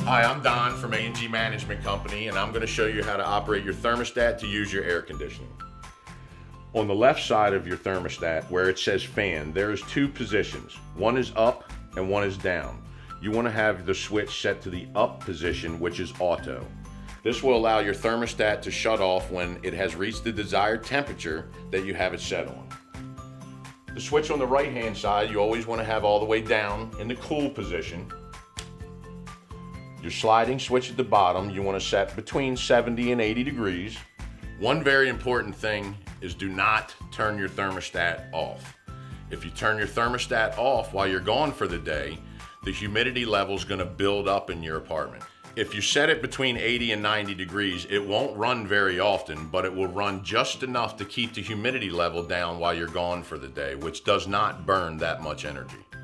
Hi, I'm Don from A&G Management Company, and I'm going to show you how to operate your thermostat to use your air conditioning. On the left side of your thermostat, where it says fan, there's two positions. One is up and one is down. You want to have the switch set to the up position, which is auto. This will allow your thermostat to shut off when it has reached the desired temperature that you have it set on. The switch on the right hand side, you always want to have all the way down in the cool position. Your sliding switch at the bottom, you want to set between 70 and 80 degrees. One very important thing is do not turn your thermostat off. If you turn your thermostat off while you're gone for the day, the humidity level is going to build up in your apartment. If you set it between 80 and 90 degrees, it won't run very often, but it will run just enough to keep the humidity level down while you're gone for the day, which does not burn that much energy.